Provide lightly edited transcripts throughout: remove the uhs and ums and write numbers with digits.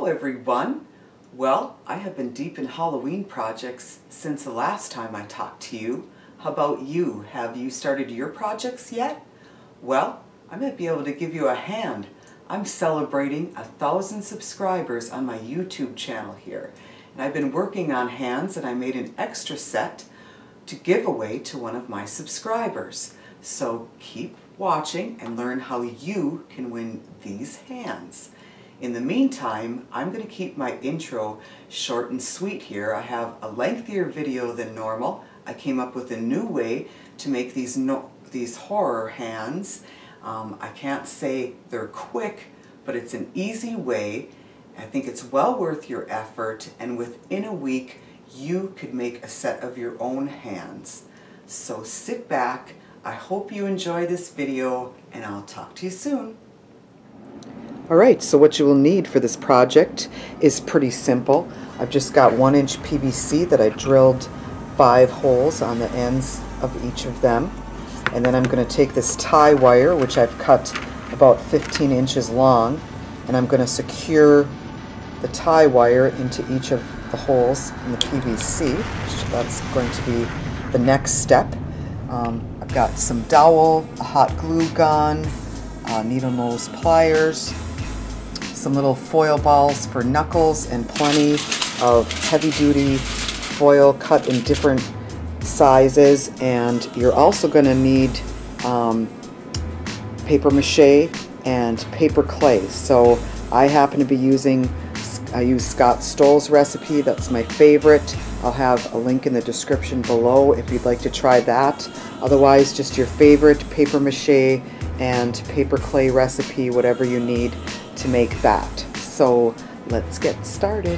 everyone. Well, I have been deep in Halloween projects since the last time I talked to you. How about you? Have you started your projects yet? Well, I might be able to give you a hand. I'm celebrating 1,000 subscribers on my YouTube channel here. And I've been working on hands, and I made an extra set to give away to one of my subscribers. So keep watching and learn how you can win these hands. In the meantime, I'm going to keep my intro short and sweet here. I have a lengthier video than normal. I came up with a new way to make these horror hands. I can't say they're quick, but it's an easy way. I think it's well worth your effort, and within a week you could make a set of your own hands. So sit back. I hope you enjoy this video, and I'll talk to you soon. Alright, so what you will need for this project is pretty simple. I've just got 1-inch PVC that I drilled 5 holes on the ends of each of them. And then I'm going to take this tie wire, which I've cut about 15 inches long, and I'm going to secure the tie wire into each of the holes in the PVC. That's going to be the next step. I've got some dowel, a hot glue gun, needle nose pliers, some little foil balls for knuckles, and plenty of heavy-duty foil cut in different sizes. And you're also going to need paper mache and paper clay. So I happen to be I use Scott Stoll's recipe. That's my favorite. I'll have a link in the description below if you'd like to try that. Otherwise, just your favorite paper mache and paper clay recipe, whatever you need to make that. So let's get started.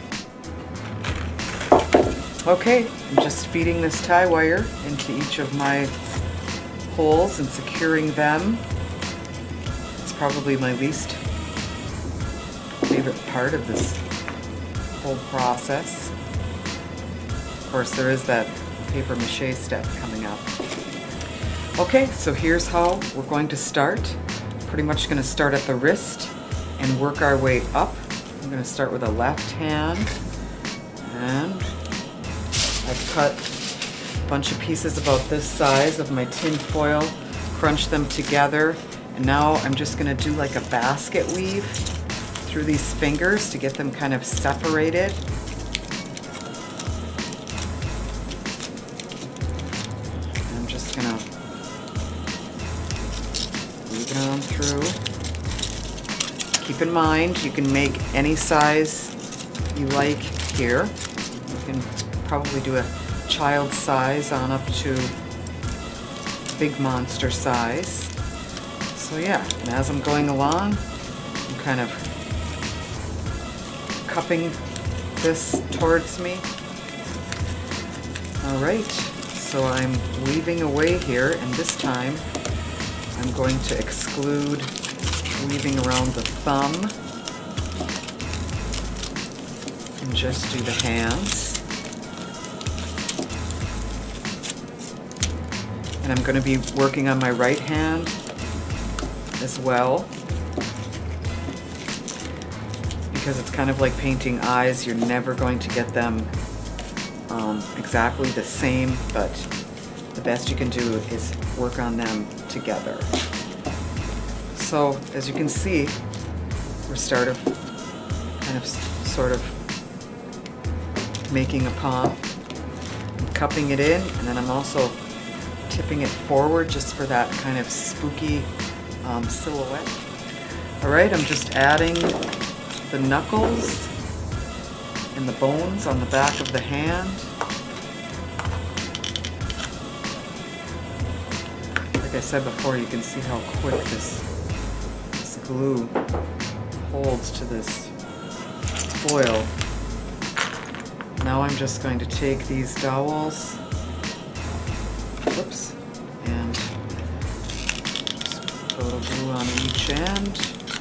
Okay, I'm just feeding this tie wire into each of my holes and securing them. It's probably my least favorite part of this whole process. Of course, there is that paper mache step coming up. Okay, so here's how we're going to start. Pretty much going to start at the wrist and work our way up. I'm going to start with a left hand, and I've cut a bunch of pieces about this size of my tin foil, crunch them together, and now I'm just going to do like a basket weave through these fingers to get them kind of separated. I'm just going to weave it on through. Keep in mind, you can make any size you like here. You can probably do a child size on up to big monster size. So yeah, and as I'm going along, I'm kind of cupping this towards me. Alright, so I'm weaving away here, and this time I'm going to exclude weaving around the thumb and just do the hands. And I'm going to be working on my right hand as well, because it's kind of like painting eyes. You're never going to get them exactly the same, but the best you can do is work on them together. So as you can see, we're sort of making a palm, I'm cupping it in, and then I'm also tipping it forward just for that kind of spooky silhouette. Alright, I'm just adding the knuckles and the bones on the back of the hand. Like I said before, you can see how quick this glue holds to this foil. Now I'm just going to take these dowels, whoops, and just put a little glue on each end.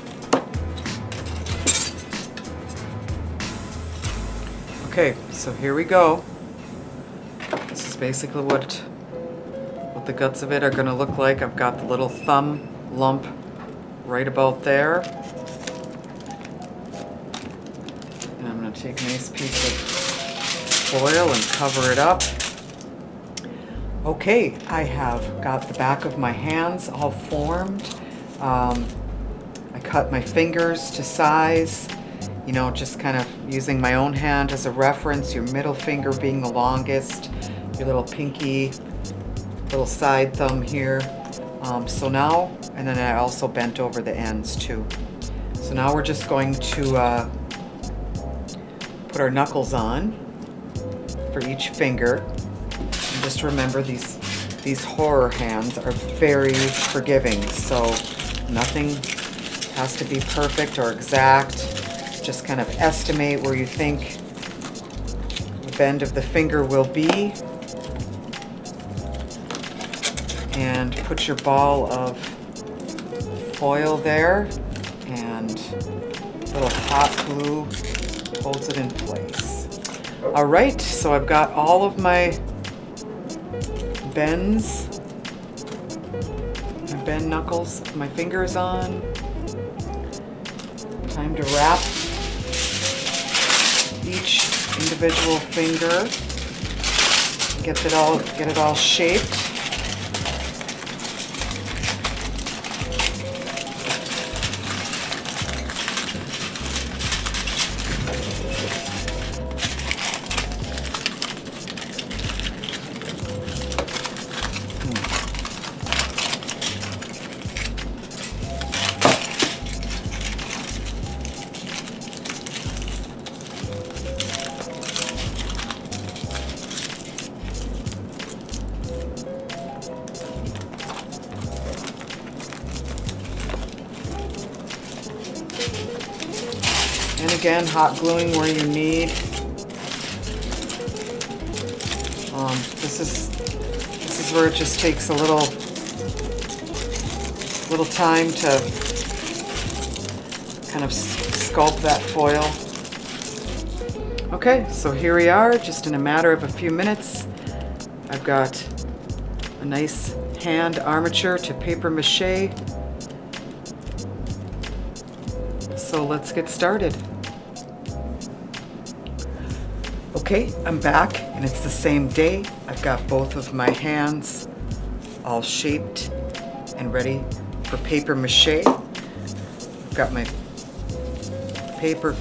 Okay, so here we go. This is basically what the guts of it are going to look like. I've got the little thumb lump right about there. take a nice piece of foil and cover it up. Okay, I have got the back of my hands all formed. I cut my fingers to size, you know, just kind of using my own hand as a reference, your middle finger being the longest, your little pinky, little side thumb here. So now, and then I also bent over the ends too. So now we're just going to put our knuckles on for each finger. And just remember, these horror hands are very forgiving, so nothing has to be perfect or exact. Just kind of estimate where you think the bend of the finger will be, and put your ball of foil there, and a little hot glue holds it in place. All right, so I've got all of my bends, my bend knuckles, my fingers on. Time to wrap each individual finger, get it all shaped. And again, hot gluing where you need. This is where it just takes a little time to kind of sculpt that foil. Okay, so here we are, just in a matter of a few minutes. I've got a nice hand armature to paper mache. So let's get started. Okay, I'm back, and it's the same day. I've got both of my hands all shaped and ready for paper mache. I've got my paper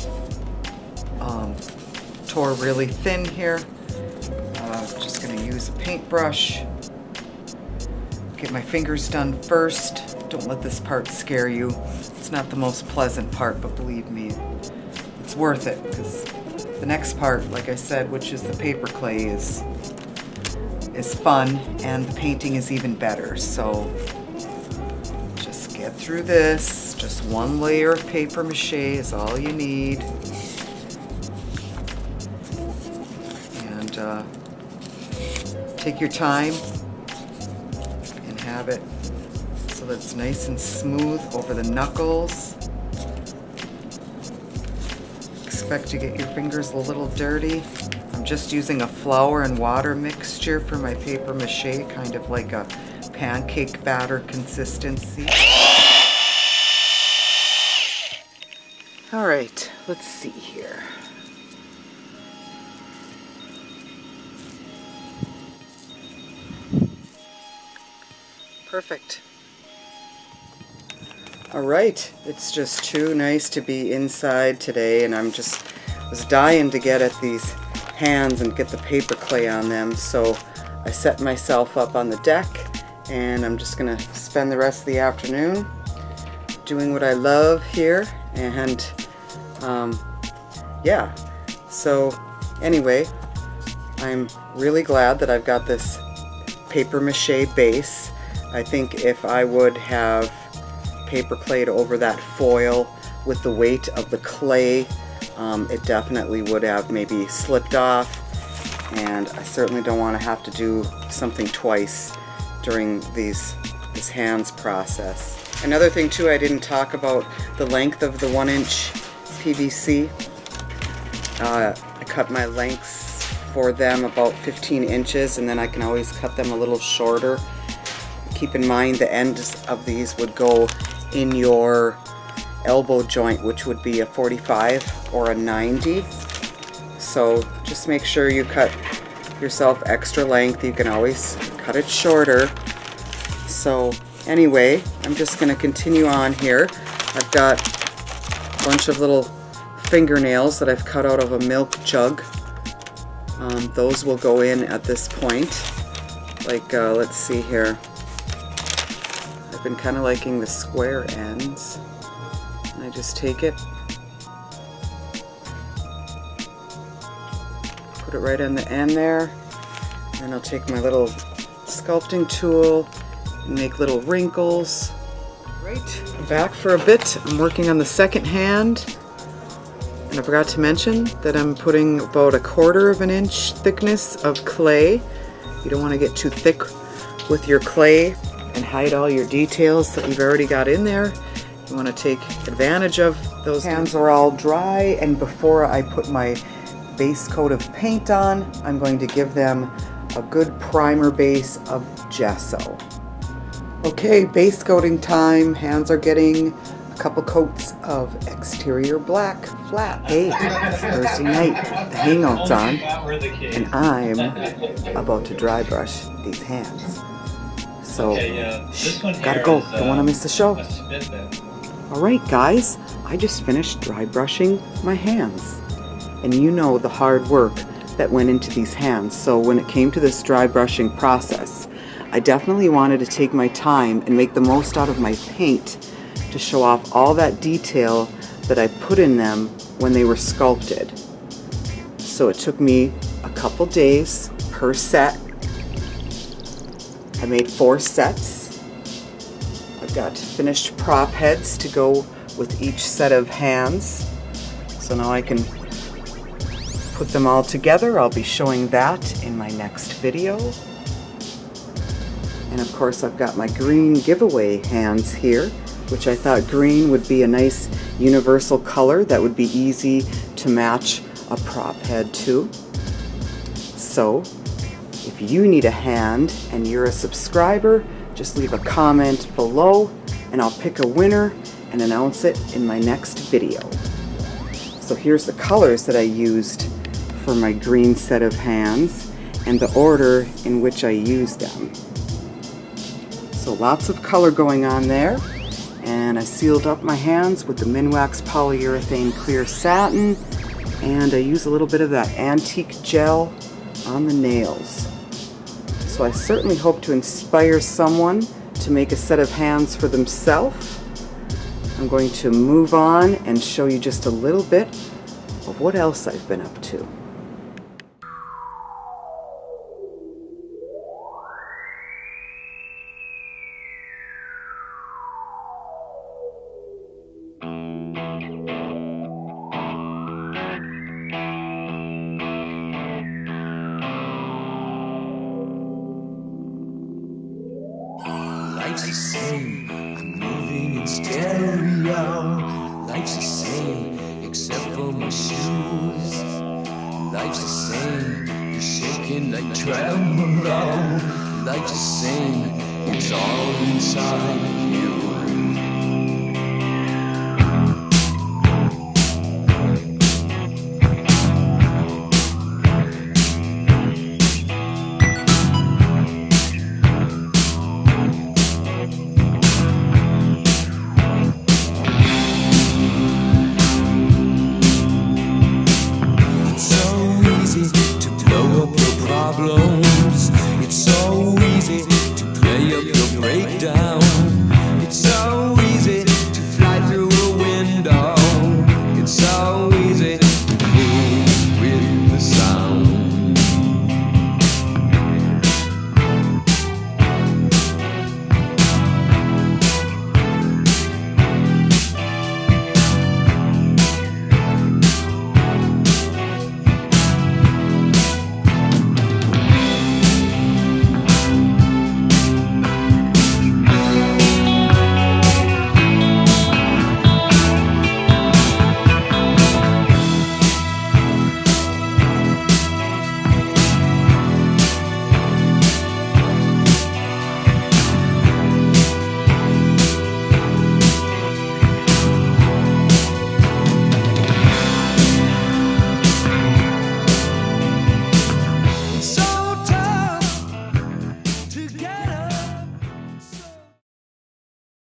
tore really thin here. Just gonna use a paintbrush. Get my fingers done first. Don't let this part scare you. It's not the most pleasant part, but believe me, it's worth it, because the next part, like I said, which is the paper clay, is fun, and the painting is even better. So just get through this. Just one layer of paper mache is all you need. And take your time and have it so that it's nice and smooth over the knuckles. Expect to get your fingers a little dirty. I'm just using a flour and water mixture for my paper mache, kind of like a pancake batter consistency. All right, let's see here. Perfect. All right, it's just too nice to be inside today, and was dying to get at these hands and get the paper clay on them, so I set myself up on the deck, and I'm just gonna spend the rest of the afternoon doing what I love here. And yeah, so anyway, I'm really glad that I've got this paper mache base. I think if I would have paper clayed over that foil with the weight of the clay, it definitely would have maybe slipped off, and I certainly don't want to have to do something twice during this hands process. Another thing too, I didn't talk about the length of the 1-inch PVC. I cut my lengths for them about 15 inches, and then I can always cut them a little shorter. Keep in mind the ends of these would go in your elbow joint, which would be a 45 or a 90. So just make sure you cut yourself extra length. You can always cut it shorter. So anyway, I'm just going to continue on here. I've got a bunch of little fingernails that I've cut out of a milk jug. Those will go in at this point. Like, let's see here. I've been kind of liking the square ends. And I just take it, put it right on the end there, and I'll take my little sculpting tool and make little wrinkles. Right, I'm back for a bit. I'm working on the second hand. And I forgot to mention that I'm putting about 1/4 of an inch thickness of clay. You don't want to get too thick with your clay and hide all your details that you've already got in there. You want to take advantage of those. Hands are all dry, and before I put my base coat of paint on, I'm going to give them a good primer base of gesso. Okay, base coating time. Hands are getting a couple coats of exterior black flat. Hey, it's Thursday night, the hangout's on, and I'm about to dry brush these hands. So, gotta go, don't want to miss the show. Alright guys, I just finished dry brushing my hands. And you know the hard work that went into these hands, so when it came to this dry brushing process, I definitely wanted to take my time and make the most out of my paint to show off all that detail that I put in them when they were sculpted. So it took me a couple days per set. I made 4 sets. I've got finished prop heads to go with each set of hands. So now I can put them all together. I'll be showing that in my next video. And of course I've got my green giveaway hands here, which I thought green would be a nice universal color that would be easy to match a prop head to. So if you need a hand and you're a subscriber, just leave a comment below and I'll pick a winner and announce it in my next video. So here's the colors that I used for my green set of hands and the order in which I used them. So lots of color going on there. And I sealed up my hands with the Minwax polyurethane clear satin, and I use a little bit of that antique gel on the nails. So I certainly hope to inspire someone to make a set of hands for themselves. I'm going to move on and show you just a little bit of what else I've been up to. Life's the same, I'm moving in stereo. Life's the same, except for my shoes. Life's the same, you're shaking like tremolo. Life's the same, it's all inside you. Problems.